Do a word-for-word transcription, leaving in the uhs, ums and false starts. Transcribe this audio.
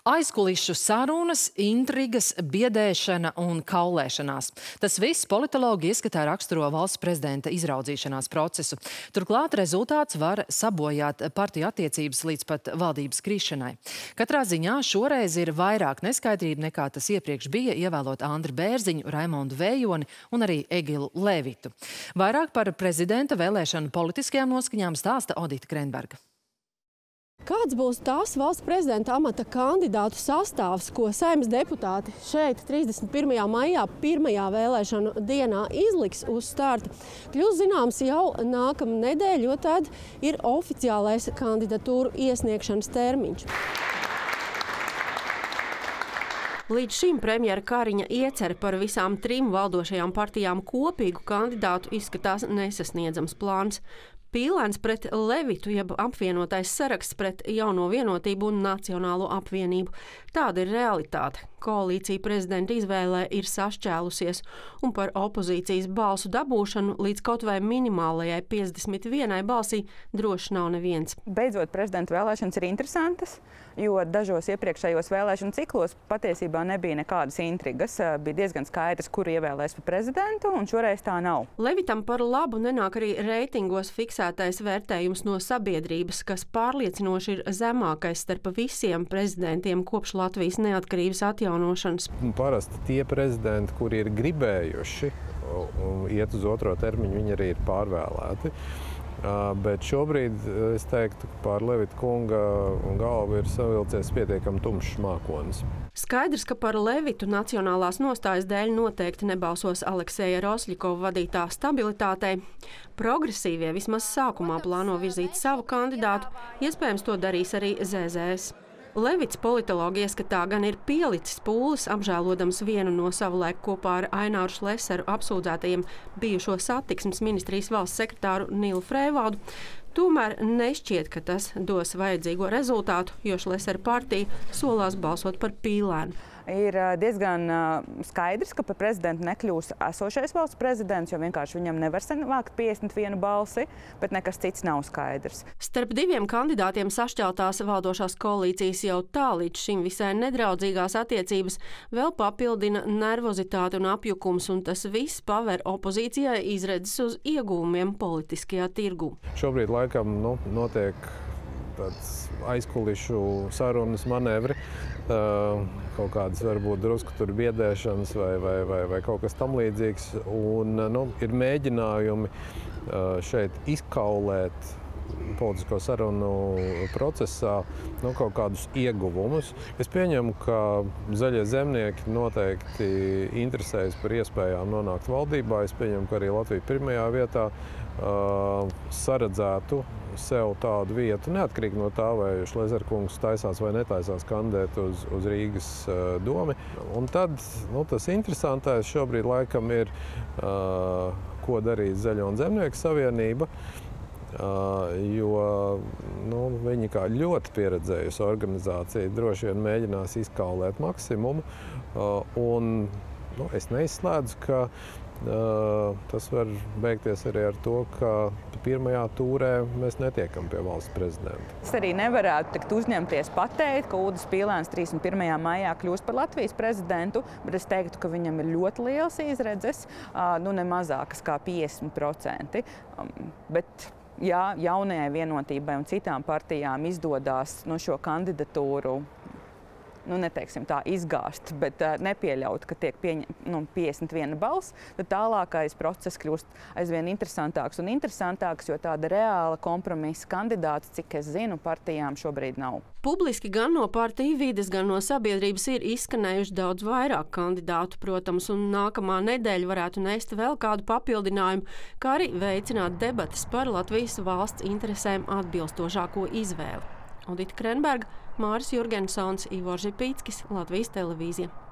Aizkulisšu sarunas, intrigas, biedēšana un kaulēšanās. Tas viss politologi ieskatā raksturo valsts prezidenta izraudzīšanās procesu. Turklāt rezultāts var sabojāt partiju attiecības līdz pat valdības krišanai. Katrā ziņā šoreiz ir vairāk neskaidrība nekā tas iepriekš bija, ievēlot Andri Bērziņu, Raimondu Vējoni un arī Egilu Levitu. Vairāk par prezidenta vēlēšanu politiskajām noskaņām stāsta Odita Krenberga. Kāds būs tās valsts prezidenta amata kandidātu sastāvs, ko Saeimas deputāti šeit trīsdesmit pirmajā maijā pirmajā vēlēšanu dienā izliks uz starta, kļūs zināms jau nākamā nedēļa, jo tad ir oficiālais kandidatūru iesniegšanas termiņš. Līdz šim premjera Kariņa iecer par visām trim valdošajām partijām kopīgu kandidātu izskatās nesasniedzams plāns. Pīlēns pret Levitu, jeb apvienotais saraksts pret Jauno Vienotību un Nacionālo apvienību. Tāda ir realitāte. Koalīcija prezidenta izvēlē ir sašķēlusies, un par opozīcijas balsu dabūšanu līdz kaut vai minimālajai piecdesmit vienai balsī droši nav neviens. Beidzot, prezidenta vēlēšanas ir interesantas, jo dažos iepriekšējos vēlēšanu ciklos patiesībā nebija nekādas intrigas. Bija diezgan skaidrs, kuru ievēlēs par prezidentu, un šoreiz tā nav. Levitam par labu nenāk arī reitingos fiksētais vērtējums no sabiedrības, kas pārliecinoši ir zemākais starp visiem prezidentiem kopš Latvijas neatkarības atjaunošanas. Parasti tie prezidenti, kuri ir gribējuši iet uz otro termiņu, viņi arī ir pārvēlēti. Bet šobrīd es teiktu, ka pār Levita kunga galvu ir savilcies pietiekami tumšs mākonis. Skaidrs, ka par Levitu nacionālās nostājas dēļ noteikti nebalsos Alekseja Rosļikova vadītā stabilitātei. Progresīvie vismaz sākumā plāno virzīt savu kandidātu, iespējams to darīs arī Z Z S. Levits politologi ieskatā gan ir pielicis pūles, apžēlodams vienu no savulaik kopā ar Aināru Šleseru apsūdzētajiem bijušo satiksmes ministrijas valsts sekretāru Nilu Frēvaldu. Tomēr nešķiet, ka tas dos vajadzīgo rezultātu, jo Šlesera partija solās balsot par Pīlēnu. Ir diezgan skaidrs, ka par prezidentu nekļūs esošais valsts prezidents, jo vienkārši viņam nevar savākt piecdesmit vienu balsi, bet nekas cits nav skaidrs. Starp diviem kandidātiem sašķeltās valdošās koalīcijas jau tā līdz šim visai nedraudzīgās attiecības vēl papildina nervozitāti un apjukums, un tas viss paver opozīcijai izredzes uz ieguvumiem politiskajā tirgu. Šobrīd laikam nu, notiek tāds aizkulišu sarunas manevri, uh, kaut kādas varbūt drusku tur biedēšanas vai, vai, vai, vai kaut kas tam līdzīgs. Un, nu, ir mēģinājumi uh, šeit izkaulēt politisko sarunu procesā nu, kaut kādus ieguvumus. Es pieņemu, ka zaļie zemnieki noteikti interesējas par iespējām nonākt valdībā. Es pieņemu, ka arī Latvija pirmajā vietā uh, saredzētu sev tādu vietu, neatkarīgi no tā, vai Šlesera kungs taisās vai netaisās kandidēt uz, uz Rīgas uh, domi. Un tad nu, tas interesantais šobrīd laikam ir, uh, ko darīs Zaļo un Zemnieku savienība, uh, jo nu, viņi kā ļoti pieredzējusi organizācija droši vien mēģinās izkaulēt maksimumu. Uh, un nu, es neizslēdzu, ka uh, tas var beigties arī ar to, ka pirmajā tūrē mēs netiekam pie valsts prezidenta. Es arī nevarētu tikt uzņemties pateikt, ka Uldis Pīlēns trīsdesmit pirmajā maijā kļūs par Latvijas prezidentu, bet es teiktu, ka viņam ir ļoti liels izredzes, nu ne mazākas kā piecdesmit procenti. Bet ja Jaunajai Vienotībai un citām partijām izdodās no šo kandidatūru nu, neteiksim tā, izgāzt, bet uh, nepieļaut, ka tiek pieņem, nu, piecdesmit viena balss, tad tālākais process kļūst aizvien interesantāks un interesantāks, jo tāda reāla kompromisa kandidāta, cik es zinu, partijām šobrīd nav. Publiski gan no partiju vides, gan no sabiedrības ir izskanējuši daudz vairāk kandidātu, protams, un nākamā nedēļa varētu nest vēl kādu papildinājumu, kā arī veicināt debatas par Latvijas valsts interesēm atbilstošāko izvēli. Odita Krenberga, Māris Jurgensons, Ivors Žipīckis, Latvijas televīzija.